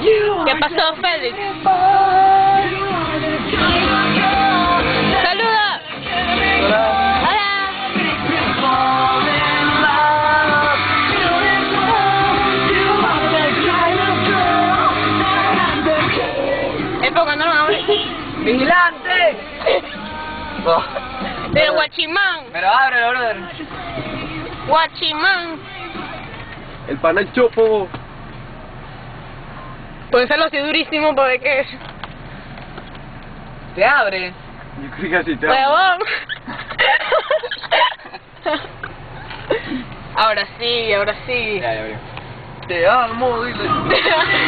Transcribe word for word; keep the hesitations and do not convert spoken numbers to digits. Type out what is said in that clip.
¿Qué pasó, Félix? ¡Saluda! ¡Hola! ¿Esto no lo abre? ¡Vigilante! Oh. ¡El guachimán! Pero ábrelo, brother. ¡Guachimán! El pana el chopo. Pónselo así durísimo para ver qué es. ¿Te abre? Yo creo que así te ¡Huevón! Ahora sí, ahora sí. Ya, ya abrió. Te amo, dile.